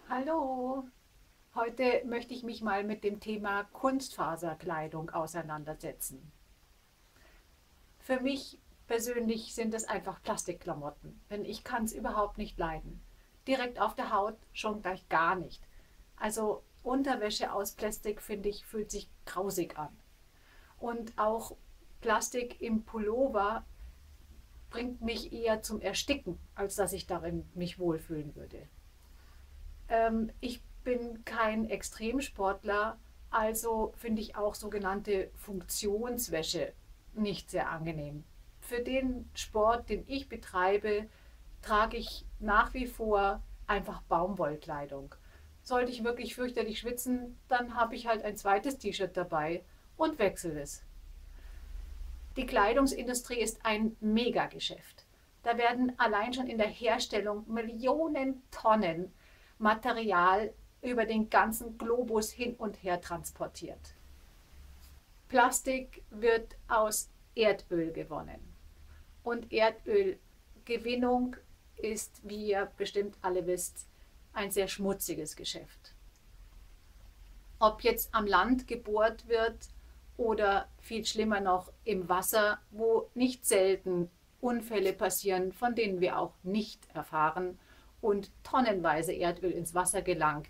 Hallo, heute möchte ich mich mal mit dem Thema Kunstfaserkleidung auseinandersetzen. Für mich persönlich sind es einfach Plastikklamotten, denn ich kann es überhaupt nicht leiden. Direkt auf der Haut schon gleich gar nicht. Also Unterwäsche aus Plastik, finde ich, fühlt sich grausig an. Und auch Plastik im Pullover bringt mich eher zum Ersticken, als dass ich darin mich wohlfühlen würde. Ich bin kein Extremsportler, also finde ich auch sogenannte Funktionswäsche nicht sehr angenehm. Für den Sport, den ich betreibe, trage ich nach wie vor einfach Baumwollkleidung. Sollte ich wirklich fürchterlich schwitzen, dann habe ich halt ein zweites T-Shirt dabei und wechsle es. Die Kleidungsindustrie ist ein Megageschäft. Da werden allein schon in der Herstellung Millionen Tonnen Material über den ganzen Globus hin und her transportiert. Plastik wird aus Erdöl gewonnen. Und Erdölgewinnung ist, wie ihr bestimmt alle wisst, ein sehr schmutziges Geschäft. Ob jetzt am Land gebohrt wird oder viel schlimmer noch im Wasser, wo nicht selten Unfälle passieren, von denen wir auch nicht erfahren und tonnenweise Erdöl ins Wasser gelangt,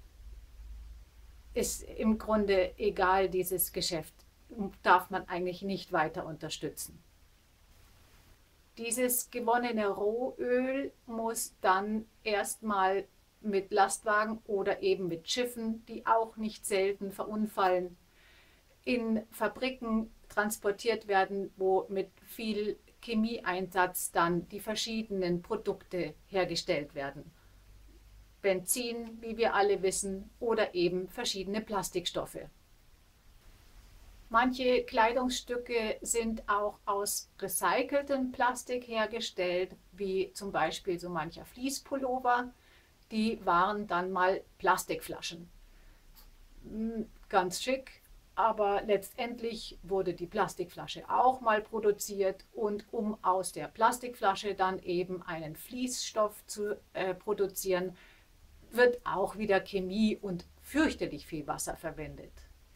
ist im Grunde egal, dieses Geschäft darf man eigentlich nicht weiter unterstützen. Dieses gewonnene Rohöl muss dann erstmal mit Lastwagen oder eben mit Schiffen, die auch nicht selten verunfallen, in Fabriken transportiert werden, wo mit viel Chemieeinsatz dann die verschiedenen Produkte hergestellt werden. Benzin, wie wir alle wissen, oder eben verschiedene Plastikstoffe. Manche Kleidungsstücke sind auch aus recyceltem Plastik hergestellt, wie zum Beispiel so mancher Fleece-Pullover. Die waren dann mal Plastikflaschen. Ganz schick, aber letztendlich wurde die Plastikflasche auch mal produziert und um aus der Plastikflasche dann eben einen Fließstoff zu produzieren, wird auch wieder Chemie und fürchterlich viel Wasser verwendet.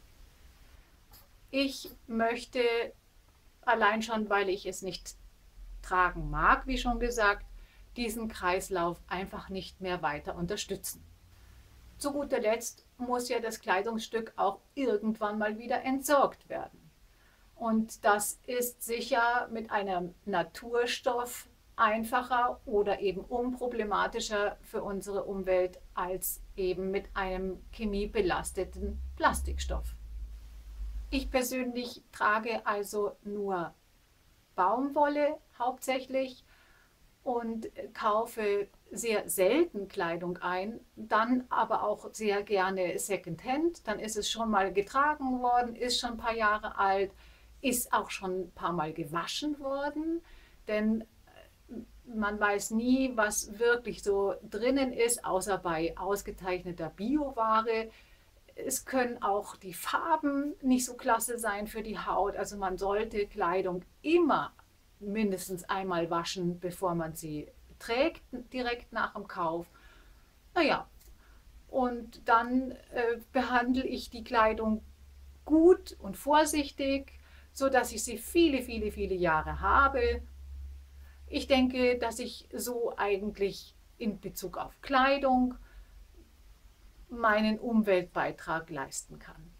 Ich möchte, allein schon, weil ich es nicht tragen mag, wie schon gesagt, diesen Kreislauf einfach nicht mehr weiter unterstützen. Zu guter Letzt muss ja das Kleidungsstück auch irgendwann mal wieder entsorgt werden. Und das ist sicher mit einem Naturstoff einfacher oder eben unproblematischer für unsere Umwelt als eben mit einem chemiebelasteten Plastikstoff. Ich persönlich trage also nur Baumwolle hauptsächlich und kaufe sehr selten Kleidung ein, dann aber auch sehr gerne Secondhand. Dann ist es schon mal getragen worden, ist schon ein paar Jahre alt, ist auch schon ein paar Mal gewaschen worden, denn man weiß nie, was wirklich so drinnen ist, außer bei ausgezeichneter Bioware. Es können auch die Farben nicht so klasse sein für die Haut. Also man sollte Kleidung immer mindestens einmal waschen, bevor man sie trägt, direkt nach dem Kauf. Naja, und dann behandle ich die Kleidung gut und vorsichtig, sodass ich sie viele, viele, viele Jahre habe. Ich denke, dass ich so eigentlich in Bezug auf Kleidung meinen Umweltbeitrag leisten kann.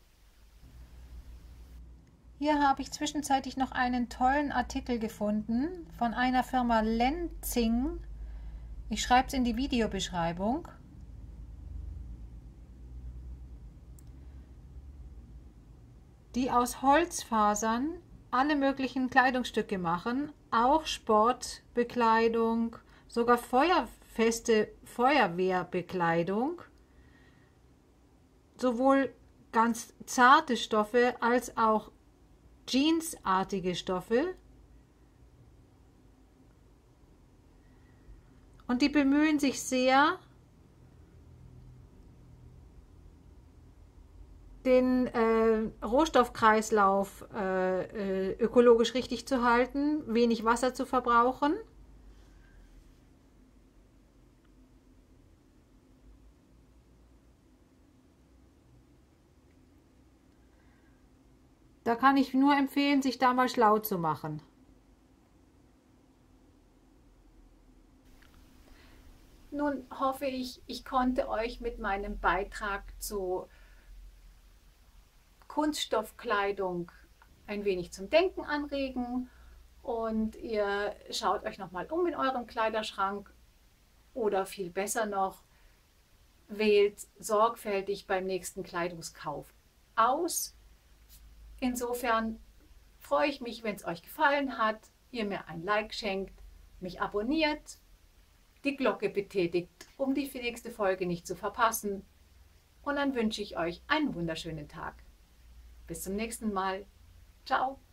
Hier habe ich zwischenzeitlich noch einen tollen Artikel gefunden von einer Firma Lenzing. Ich schreibe es in die Videobeschreibung. Die aus Holzfasern alle möglichen Kleidungsstücke machen, auch Sportbekleidung, sogar feuerfeste Feuerwehrbekleidung, sowohl ganz zarte Stoffe als auch jeansartige Stoffe. Und die bemühen sich sehr, den Rohstoffkreislauf ökologisch richtig zu halten, wenig Wasser zu verbrauchen. Da kann ich nur empfehlen, sich da mal schlau zu machen. Nun hoffe ich, ich konnte euch mit meinem Beitrag zu Kunststoffkleidung ein wenig zum Denken anregen und ihr schaut euch nochmal um in eurem Kleiderschrank oder viel besser noch, wählt sorgfältig beim nächsten Kleidungskauf aus. Insofern freue ich mich, wenn es euch gefallen hat, ihr mir ein Like schenkt, mich abonniert, die Glocke betätigt, um die nächste Folge nicht zu verpassen. Und dann wünsche ich euch einen wunderschönen Tag. Bis zum nächsten Mal. Ciao.